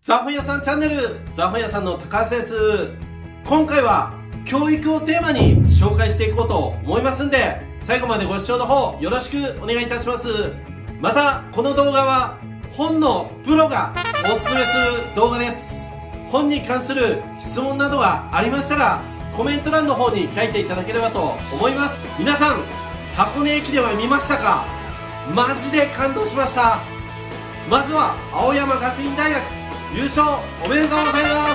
ザ本屋さんチャンネル、ザ本屋さんの高橋です。今回は教育をテーマに紹介していこうと思いますんで、最後までご視聴の方よろしくお願いいたします。また、この動画は本のプロがおすすめする動画です。本に関する質問などがありましたら、コメント欄の方に書いていただければと思います。皆さん、箱根駅伝は見ましたか？マジで感動しました。まずは青山学院大学優勝おめでとうございます。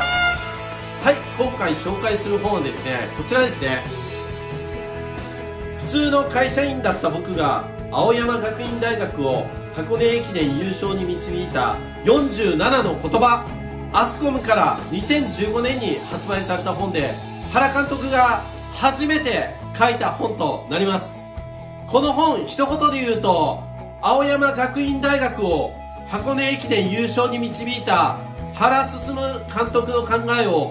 はい、今回紹介する本はですね、こちらですね。普通の会社員だった僕が青山学院大学を箱根駅伝優勝に導いた47の言葉、アスコムから2015年に発売された本で、原監督が初めて書いた本となります。この本一言で言うと、青山学院大学を箱根駅伝優勝に導いた原進監督の考えを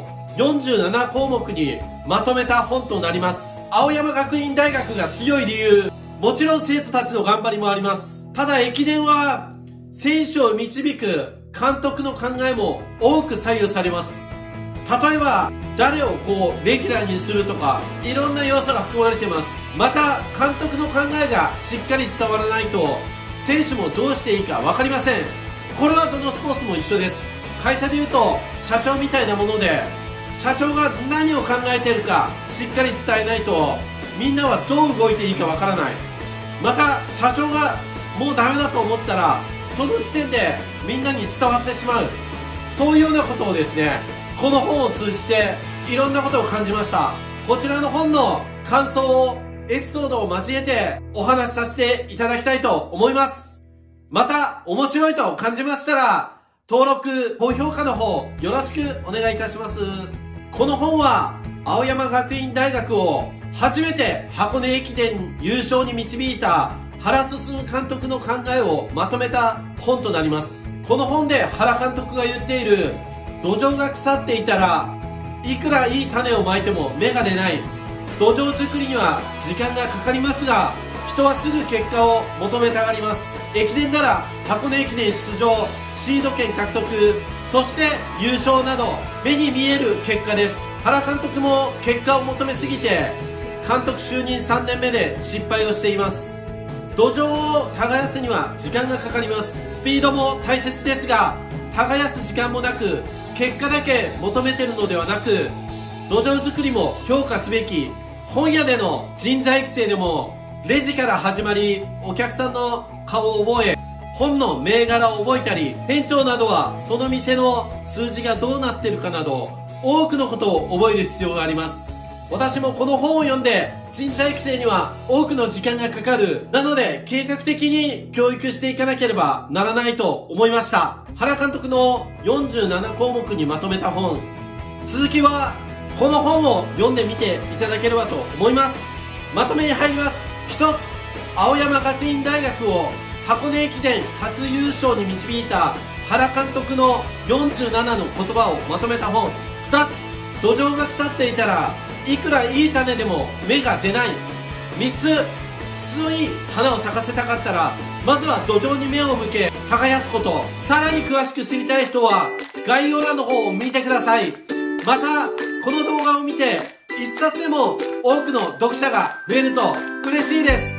47項目にまとめた本となります。青山学院大学が強い理由、もちろん生徒たちの頑張りもあります。ただ駅伝は選手を導く監督の考えも多く左右されます。例えば誰をレギュラーにするとか、いろんな要素が含まれています。また監督の考えがしっかり伝わらないと選手もどうしていいか分かりません。これはどのスポーツも一緒です。会社でいうと社長みたいなもので、社長が何を考えているかしっかり伝えないとみんなはどう動いていいか分からない。また社長がもうダメだと思ったらその時点でみんなに伝わってしまう、そういうようなことをですね、この本を通じていろんなことを感じました。こちらの本の感想をエピソードを交えてお話しさせていただきたいと思います。また面白いと感じましたら登録、高評価の方よろしくお願いいたします。この本は青山学院大学を初めて箱根駅伝優勝に導いた原進監督の考えをまとめた本となります。この本で原監督が言っている、土壌が腐っていたらいくらいい種をまいても芽が出ない。土壌作りには時間がかかりますが、人はすぐ結果を求めたがります。駅伝なら箱根駅伝出場、シード権獲得、そして優勝など目に見える結果です。原監督も結果を求めすぎて監督就任3年目で失敗をしています。土壌を耕すには時間がかかります。スピードも大切ですが、耕す時間もなく結果だけ求めてるのではなく、土壌作りも評価すべき。本屋での人材育成でもレジから始まり、お客さんの顔を覚え、本の銘柄を覚えたり、店長などはその店の数字がどうなってるかなど多くのことを覚える必要があります。私もこの本を読んで人材育成には多くの時間がかかる。なので計画的に教育していかなければならないと思いました。原監督の47項目にまとめた本、続きはこの本を読んでみていただければと思います。まとめに入ります。一つ、青山学院大学を箱根駅伝初優勝に導いた原監督の47の言葉をまとめた本。二つ、土壌が腐っていたらいくらいい種でも芽が出ない。三つ、強い花を咲かせたかったらまずは土壌に目を向け耕すこと。さらに詳しく知りたい人は概要欄の方を見てください。またこの動画を見て一冊でも多くの読者が増えると嬉しいです。